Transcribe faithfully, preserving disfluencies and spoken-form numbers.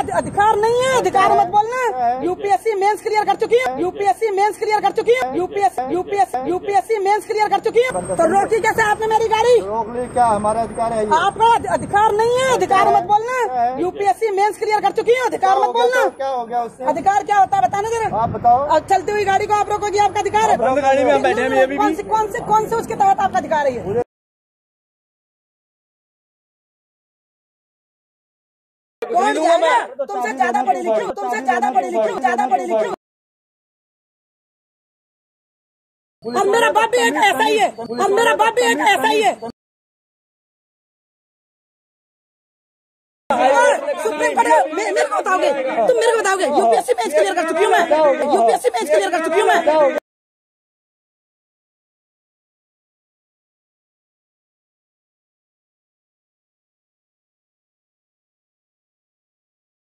अधिकार नहीं है, अधिकार मत बोलना। यूपीएससी मेंस क्लियर कर चुकी है, यूपीएससी मेंस क्लियर कर चुकी है, UPSC UPSC UPSC mains clear कर चुकी है। तो रोकी कैसे आपने मेरी गाड़ी? रोक ली, क्या हमारा अधिकार है? आपका अधिकार नहीं है, अधिकार मत बोलना। यूपीएससी मेंस क्लियर कर चुकी है, अधिकार मत बोलना। क्या हो गया उससे? अधिकार क्या होता है बताना जरा। आप बताओ। चलती हुई गाड़ी को आप रोकोगे, आपका अधिकार है। गाड़ी में हम बैठे हैं, कौन से कौन से कौन से उसके तहत आपका अधिकार है ये? कौन जाएगा? तुमसे ज्यादा पढ़ी लिखी हूँ, तुमसे ज्यादा पढ़ी लिखी हूँ, ज्यादा पढ़ी लिखी हूँ। और मेरा बाप भी एक ऐसा ही है, और मेरा बाप भी एक ऐसा ही है। सुप्रीम कोर्ट मेरे को बताओगे, तुम मेरे को बताओगे? यूपीएससी पेज क्लियर कर चुकी हूँ मैं, यूपीएससी पेज क्लियर कर चुकी हूँ मैं।